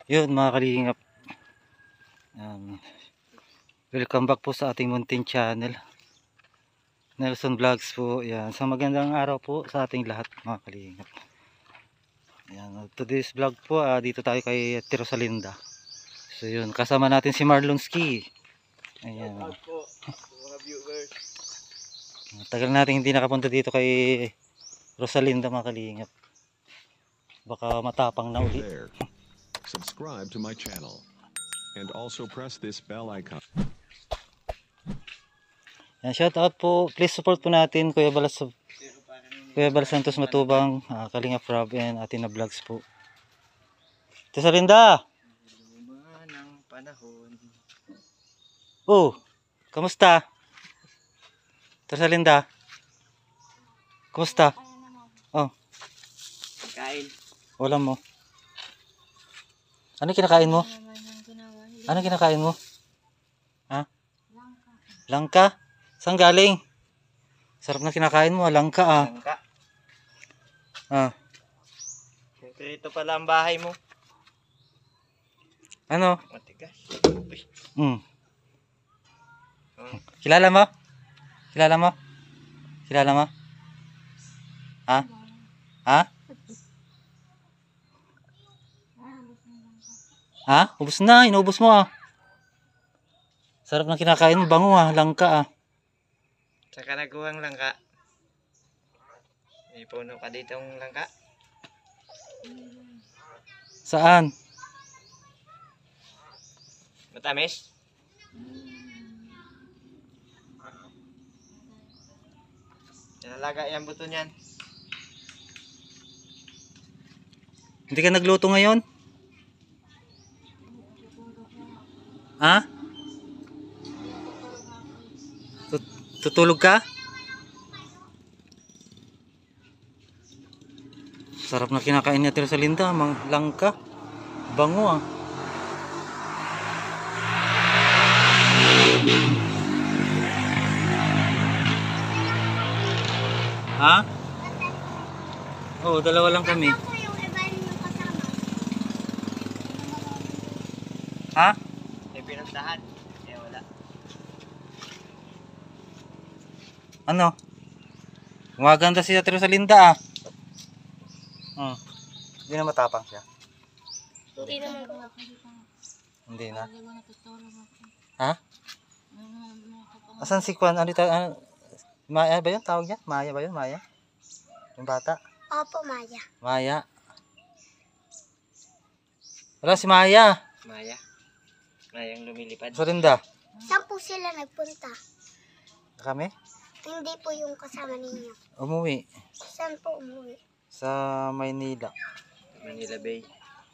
Yun mga kalingap. Welcome back po sa ating Mountain Channel. Nelson Vlogs po. Yan. So magandang araw po sa ating lahat mga kalingap. Yan. Today's vlog po, dito tayo kay Rosalinda. So yun, kasama natin si Marlon Ski. Ayan. Po, mga viewers. Tagal natin hindi nakapunta dito kay Rosalinda mga kalingap. Baka matapang na uli. There. Subscribe to my channel. And also press this bell icon. Yan, shout out po. Please support po natin Kuya Balas Santos Matubang, Kalingap Rob and Atina Vlogs po. Rosalinda! Luma ng panahon. Oh, kamusta? Rosalinda? Kamusta? Oh, Kain. wala mo. Ano kinakain mo? Ano kinakain mo? Ha? Langka. Saan galing? Sarap na kinakain mo, langka ah. Langka. Ah. Ito pala ang bahay mo. Ano? Matigas. Kilala mo? Kilala mo? Kilala mo? Ha? Ha? Ha? Ubus na, inubos mo ah. Sarap ng kinakain mo, bango ah, langka ah. Saka naguhang langka. May puno ka ditong langka. Saan? Matamis. Nalaga yung buto niyan. Hindi ka nagluto ngayon? Ha? Tutulog ka? Sarap na kinakain ni Ate Rosalinda, mga langka. Bango ah. Ha? Oo, dalawa lang kami. Ha? May pinuntahan. Eh wala. Ano? Gumaganda si Ate Rosalinda ah. Hindi na matapang siya. Hindi naman ko. Hindi na. Ha? Asan si Kwan? Ano, Maya ba yun? Tawag niya? Maya ba yun? Maya? Yung bata? Opo, Maya. Maya. Wala si Maya. Maya. Mayang lumilipad. Rosalinda. Saan po sila nagpunta? Kami? Hindi po yung kasama ninyo. Umuwi. Saan po umuwi? Sa Maynila. Manila Bay.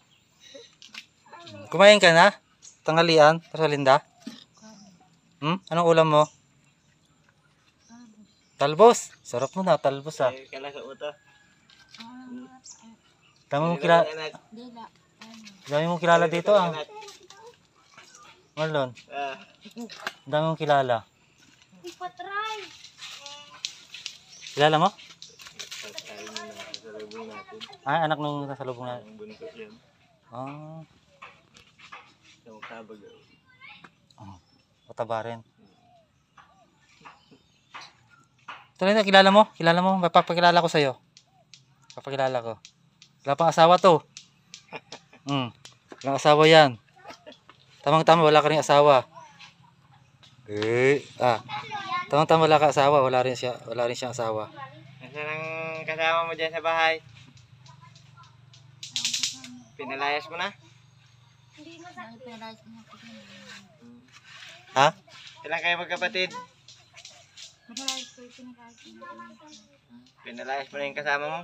Kumain ka na? Tanghalian, Rosalinda? Anong ulam mo? Talbos. Sarap mo na, talbos ah. Ay, kala sa uto. Dami mong kilala dito ah. Marlon, dami mong kilala. Kilala mo? Ah, anak nung nasa lubong na. Ang bunso yan. Ah, Sa magkabag. mataba rin. Rosalinda, kilala mo? Kilala mo? Papakilala ko sa'yo. Papakilala ko. Wala pang asawa to. Walang asawa yan. Tamang-tama, wala ka rin asawa. Tamang-tama, wala ka asawa. Wala rin siyang asawa. Nasaan ang kasama mo dyan sa bahay? Pinalayas mo na? Ha? Ilan kayo magkapatid? Pinalayas mo na yung kasama mo?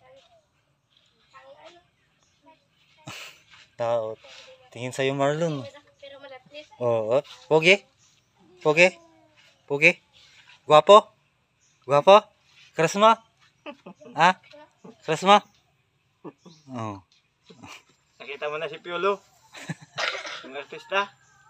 Tao. Tingin sa'yo, Marlon. Oo. Pogi? Pogi? Pogi? Guwapo? Guwapo? Karisma? Ha? Karisma? Oo. Nakita mo na si Piolo? Yung artista?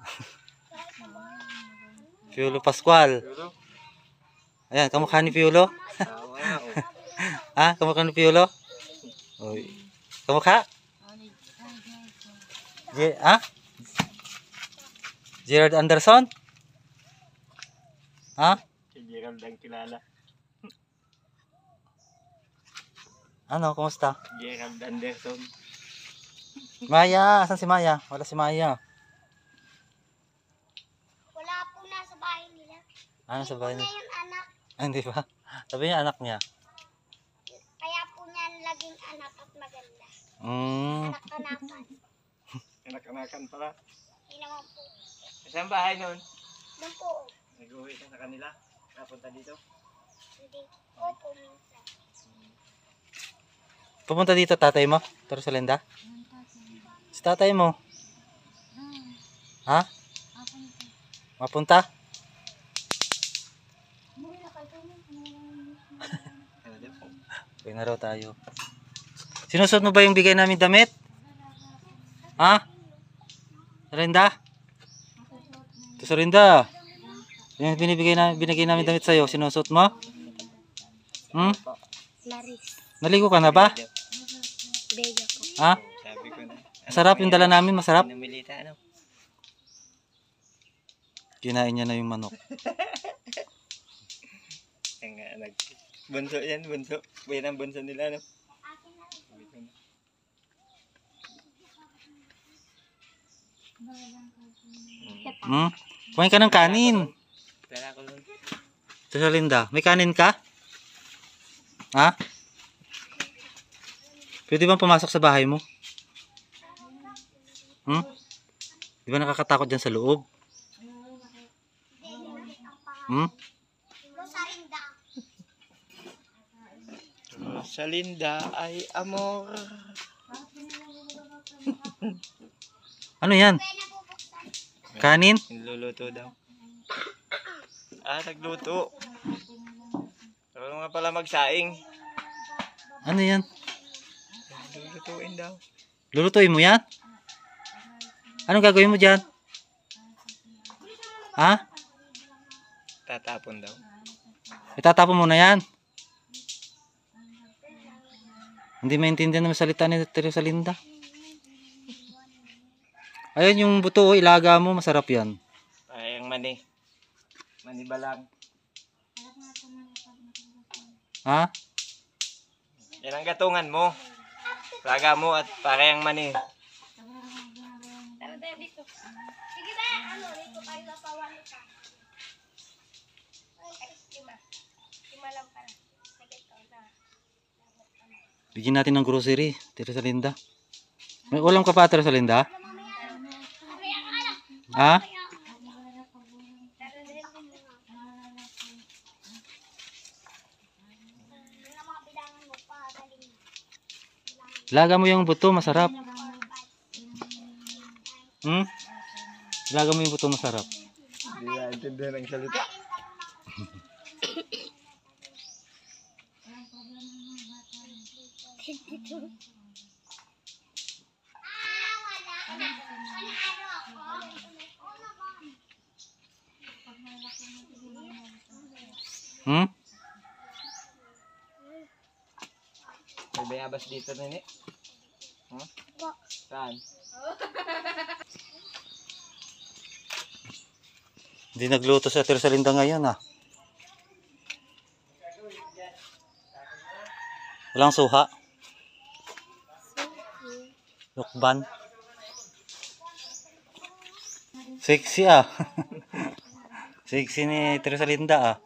Piolo Pascual. Piolo? Ayan, kamukha ni Piolo. Tawa nga oh. Ha? Kamukha ni Piolo? Uy. Kamukha? Gerard Anderson? Ha? Si Gerald ang kilala. Ano, kumusta? Gerald Anderson. Maya, asan si Maya? Wala si Maya. Wala po nasa bahay nila. Ano sa bahay niya? Ngayon anak, Hindi ba? Sabi niya anak niya. kaya po niyan laging anak at maganda. Anak-anakan. Anak-anakan pala. Hindi naman po. Saan bahay nun? Doon po. Nag-uwi ka sa kanila? Napunta dito? Hindi. Opo, minsan. Pumunta dito tatay mo? Rosalinda? Si tatay mo? Ha? Mapunta? Uwi na raw tayo. Sinusot mo ba yung bigay namin damit? Ha? Rosalinda? Ito Rosalinda. Yung binigay namin damit sa'yo, sinusot mo? Laris. Naligo ka na ba? Bega po. Ha? Sabi ko na. Masarap yung dala namin, masarap. Namilita, ano? Kinain niya na yung manok. Ang bunso yan, bunso. Yan ang bunso nila, no? Kumain ka ng kanin. Tara ko nun. Rosalinda, may kanin ka? Ha? Pwede bang pumasok sa bahay mo? Di ba nakakatakot dyan sa loob? Rosalinda. Rosalinda ay amor. Ano yan? Kaya nabubuksan. Kanin? Niluluto daw. Nagluto. Pero nga pala magsaing. Ano yan? Lulutuin daw. Lulutuin mo yan? Anong gagawin mo dyan? Ha? Tatapon daw. Itatapon mo na yan. Hindi maintindihan ng salita ni Rosalinda. Ayun yung buto, ilaga mo, masarap yan. Ay, ang mani. Mani ba lang? Ha? Yan ang gatungan mo. Laga mo at parehang mani. Tara tayo dito. Sige ba? Ano? Dito tayo sa pawalo ka. Ay, lima. Lima lang pala. Sige ito na. Bigyan natin ng grocery, Rosalinda. May ulam ka pa, Rosalinda? Ha? Laga mo yung buto, masarap. Laga mo yung buto, masarap. Hindi na intindihan ang salita. May bayabas dito nini. Huh? Saan? Hindi nagluto sa Rosalinda ngayon Walang suha. Lukban. Sexy Sexy ni Rosalinda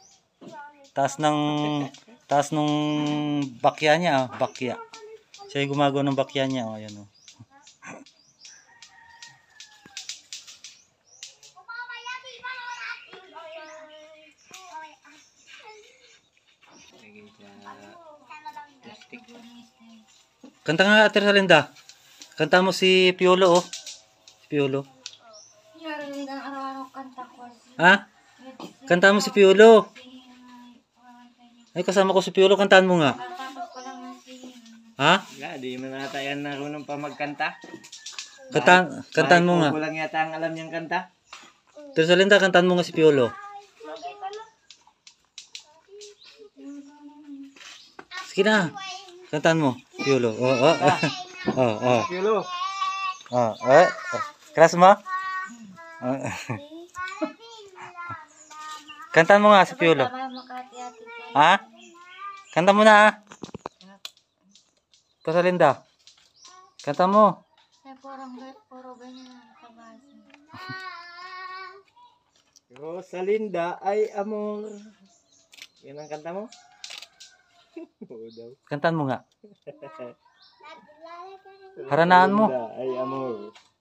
Taas nung bakya niya bakya. Siya yung gumagawa ng bakya niya ayan Kanta nga Ate Rosalinda. Kanta mo si Piolo Si Piolo. Araw-araw kanta ko. Ha? Kanta mo si Piolo. Ay kasama ko si Piolo, kantaan mo nga. Ha? Nga, di mo nata yan narunong pa magkanta. Kantaan mo nga. Kulang yata ang alam niyang kanta. Ate Rosalinda, kantaan mo nga si Piolo. Sige na. Kantaan mo, Piolo. Oh. Piolo. Kelas mo? Ah. Kantaan mo nga si Piolo. Ha? Kanta mo na. Ito sa Linda. Kanta mo. Puro ganyan ang kabasa. Rosalinda ay amor. Yan ang kanta mo? Oo daw. Kantaan mo nga. Haranaan mo. Rosalinda ay amor.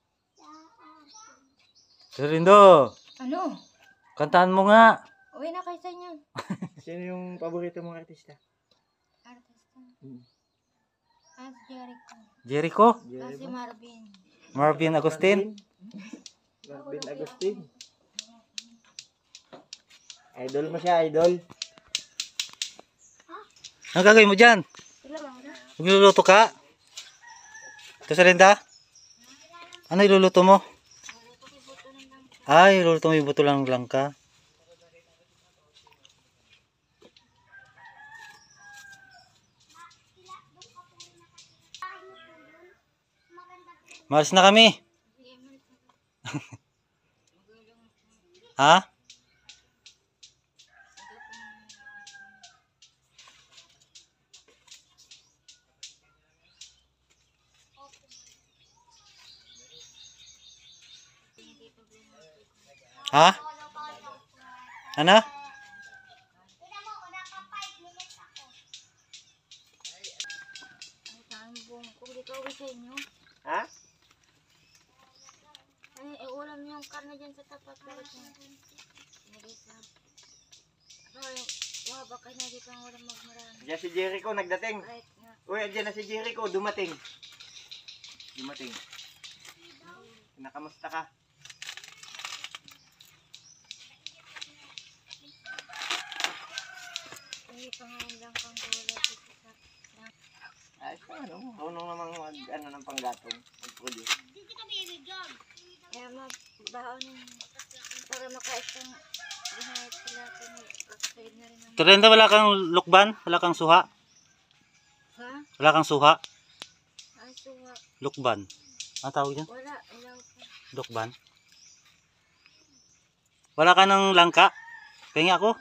Sa Lindo. Ano? Kantaan mo nga. Uwi na kayo sa inyo. Sino yung paborito mong artista? Artista. Hmm. Jericho. Jericho. Kasi Marvin. Marvin Agustin. Marvin Agustin. Idol mo siya, idol. Ano gagawin mo dyan? Sila lang na. Magluluto ka? Ito sa Linda? Ano iluluto mo? Ay, iluluto mo yung buto lang langka. Malas na kami. Ha? Ha? Ano? Kung di ka uwi sa inyo, Ha? ay ulam yung karne dyan sa tapat. Waba ka na di kang walang magmarami. Diyan si Jericho nagdating. Right nga. Uy, andyan na si Jericho, dumating. Dumating. Nakamusta ka? Hindi pa ngayon lang kang gulay dito sa... Ayos ka, ano? Marunong namang ano ng panggatong. Mag-produce. Kaya magbaon ng... Para makaistang... Dinahit sila kung mag-save na rin ang... Ito Linda, wala kang lukban? Wala kang suha? Ha? Wala kang suha? Ay, suwa. Lukban. Ano tawag dyan? Wala. Ilaw pa. Lukban. Wala ka ng langka? Pengi ako?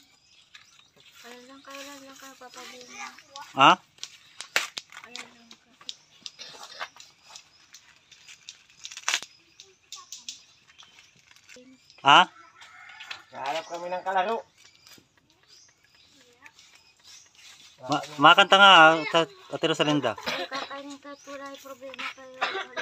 Kailan lang ka papabili. Ha? Kailan lang ka. Ha? Kaharap kami ng kalaro. Makanta nga, Ate Rosalinda. Kung kakainin ka, wala yung problema kayo.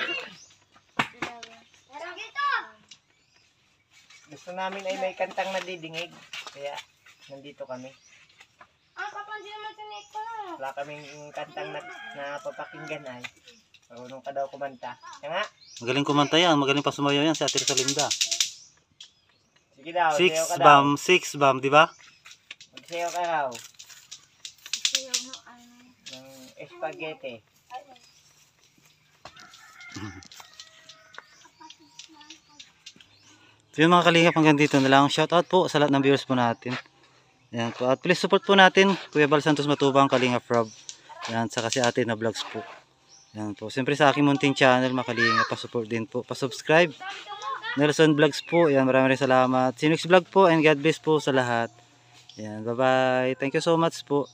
Gusto namin ay may kantang nadidingig. Kaya nandito kami. Ah, kapansin naman sa net ko na. Wala kaming kantang na papakinggan ay. Marunong ka daw kumanta. Kaya nga. Magaling kumanta yan, magaling pa sumayaw yan si Ate Rosalinda. Sige daw, Six sayaw ka daw. bomb, di ba? Magsayaw ka raw. Sayaw mo, ano. Ng spaghetti. So yun mga kalingap, hanggang dito na lang. Shoutout po sa lahat ng viewers po natin. Yan po. At please support po natin Kuya Bal Santos Matubang, Kalingap Rob. Yan, saka si ate na vlogs po. Yan po. Siyempre sa aking munting channel, mga kalingap, pa-support din po. Pa-subscribe. Nelson Vlogs po. Yan, maraming salamat. Sinux Vlog po, and God bless po sa lahat. Yan, bye-bye. Thank you so much po.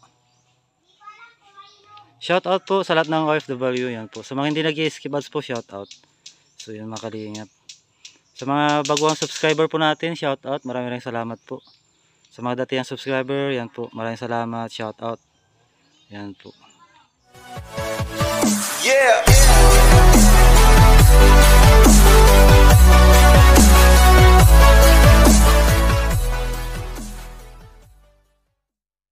Shoutout po sa lahat ng OFW. Yan po. Sa mga hindi nag-skip ads po, shoutout. So yun mga kalingap. Sa mga baguang subscriber po natin, shoutout. Maraming salamat po. Sa mga dating subscriber, yan po. Maraming salamat. Shoutout. Yan po. Yeah.